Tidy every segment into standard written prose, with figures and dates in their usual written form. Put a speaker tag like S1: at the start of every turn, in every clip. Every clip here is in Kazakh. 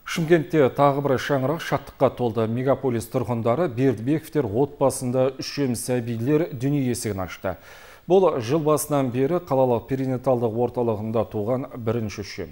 S1: Шымкентте тағы бір шаңырақ шаттыққа толды. Мегаполис тұрғындары Бердібековтер отбасында 3 сәбилер дүние есігін ашты. Бұл жыл басынан бері қалалық перинаталдық орталығында туған бірінші үшем.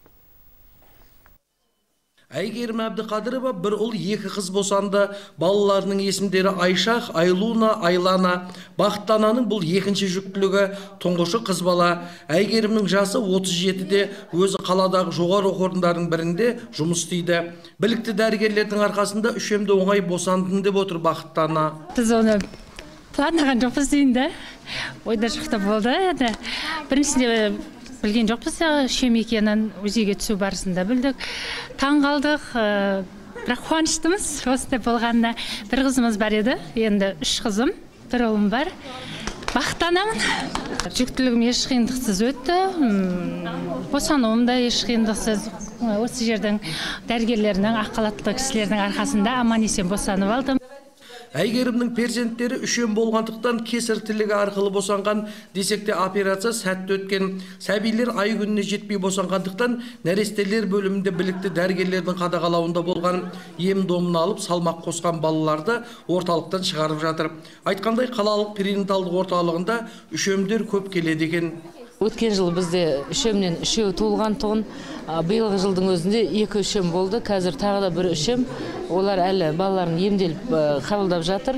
S2: Әйгерім Әбдіқадырова бір ұл екі қыз босанды. Балаларының есімдері Айшах, Айлуна, Айлана. Бақыттананың бұл екінші жүктілігі, тұңғышы қыз бала. Әйгерімнің жасы 37-де, өзі қаладағы жоғары оқу орындарының бірінде жұмыс істейді. Білікті дәрігерлердің арқасында үшемді оңай босандым деп отыр Бақыттана.
S3: Біз оны планаған жоқпыз дейінде. Ойда жоқта болды. Біріншісінде білген жоқпыз, үшем екенін өзеге түсу барысында білдік. Таң қалдық, бірақ қуаныштымыз осындай болғанына. Бір қызымыз бар еді, енді 3 қызым, бір ұлым бар. Бақыттанамын. Жүктілігім еш қиындықсыз өтті. Босануым да еш қиындықсыз. Осы жердің дәрігерлерінің, аққалатты кісілердің арқасында аман-есен босанып алдым.
S2: Әйгерімнің перзенттері үшем болғандықтан кесір тілігі арқылы босанған, десекте операция сәтті өткен. Сәбилер ай күніне жетпей босанғандықтан нәрестелер бөлімінде білікті дәрігерлердің қадағалауында болған. Ем-домын алып салмақ қосқан балаларды орталықтан шығарып жатыр. Айтқандай, қалалық перинаталдық орталығында үшемдер көп келеді екен.
S4: Өткен жыл бізде үшемнен үшеу туылған тұғын. Биылғы жылдың өзінде 2 үшем болды. Қазір тағы да 1 үшем. Олар әлі балаларын емделіп қабылдап жатыр.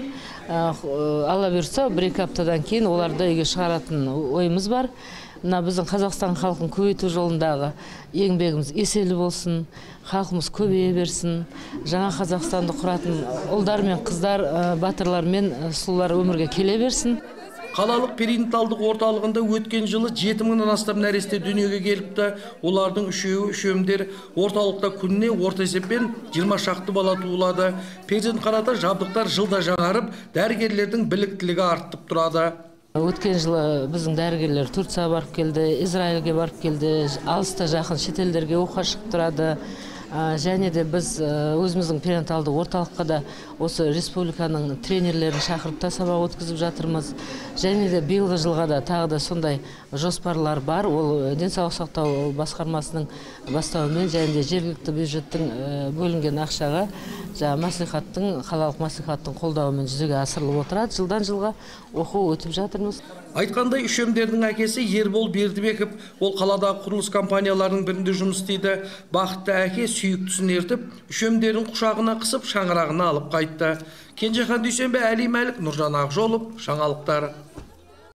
S4: Алла бұйырса, 1-2 аптадан кейін оларды үйге шығаратын ойымыз бар. Мына біздің Қазақстан халқын көбейту жолындағы еңбегіміз еселі болсын, халқымыз көбейе берсін. Жаңа Қазақстанды құратын ұлдар мен қыздар, батырлар мен сұлулар өмірге келе берсін.
S2: Қалалық перинаталдық орталығында өткен жылы 7000-нан астам нәресте дүниеге келіпті. Олардың үшеуі үшемдер. Орталықта күніне орта есеппен 20 шақты бала туылады. Перзентханада жабдықтар жылда жаңарып, дәрігерлердің біліктілігі артып тұрады.
S4: Өткен жылы біздің дәрігерлер Турцияға барып келді, Израильге барып келді, алыста жақын шетелдерге оқуға шығып тұрады. Және де біз өзіміздің перинаталдық орталыққа да осы республиканың тренерлерін шақырып та сабақ өткізіп жатырмыз. Және де биылғы жылға да тағы да сондай жоспарлар бар. Ол денсаулық сақтау басқармасының бастауымен және де жергілікті бюджеттің бөлінген ақшаға қалалық мәслихаттың қолдауымен жүзеге асырылып отырады. Жылдан жылға оқу өтіп жатырмыз.
S2: Айтқандай, үшемдердің әкесі Ербол Бердібеков, ол қаладағы құрылыс компанияларының бірінде жұмыс істейді. Бақытты әке сүйіктісін ертіп, үшемдерін құшағына қысып, шаңырағына алып қайтты. Кенжехан Дүйсенбі, Әли Мәлік, Нұржан Ақжолов, жаңалықтар.